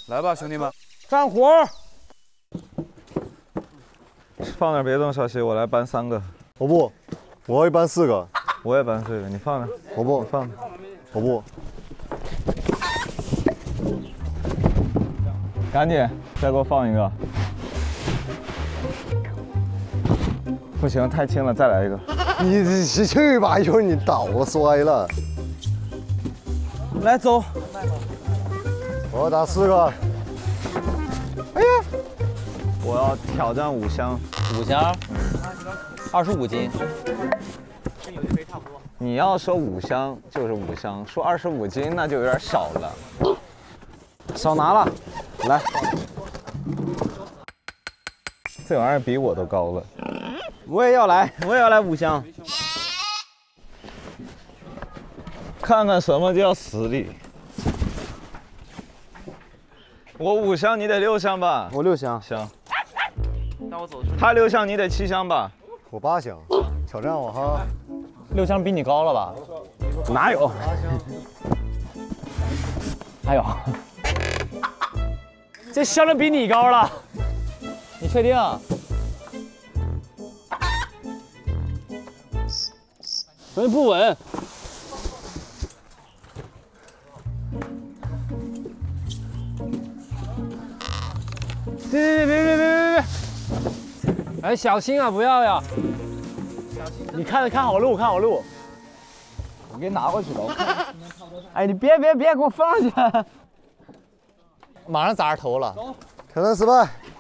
来吧，兄弟们， 干活！ 放点别的东西，小西，我来搬3个。 我不，我要搬4个。 我也搬4个，你放着。 我不， 你放着。 我不。 赶紧，再给我放一个。不行，太轻了，再来一个。 你去吧，一会儿你倒了摔了。 来走。 我要打4个。 哎呀！我要挑战5箱。 5箱，25斤。 你要说5箱就是5箱，说25斤那就有点少了。少拿了，来。这玩意儿比我都高了。 我也要来5箱。 看看什么叫实力。我5箱，你得6箱吧？ 我6箱。 行。 那我走出去。 他6箱，你得7箱吧？ 我8箱。挑战我哈。 6箱比你高了吧？ 哪有？ 还有，这箱子比你高了，你确定？稳不稳？别！哎，小心啊，不要呀！你看好路，看好路。 我给你拿过去了。 哎，你别，给我放下！马上砸着头了。 挑战失败。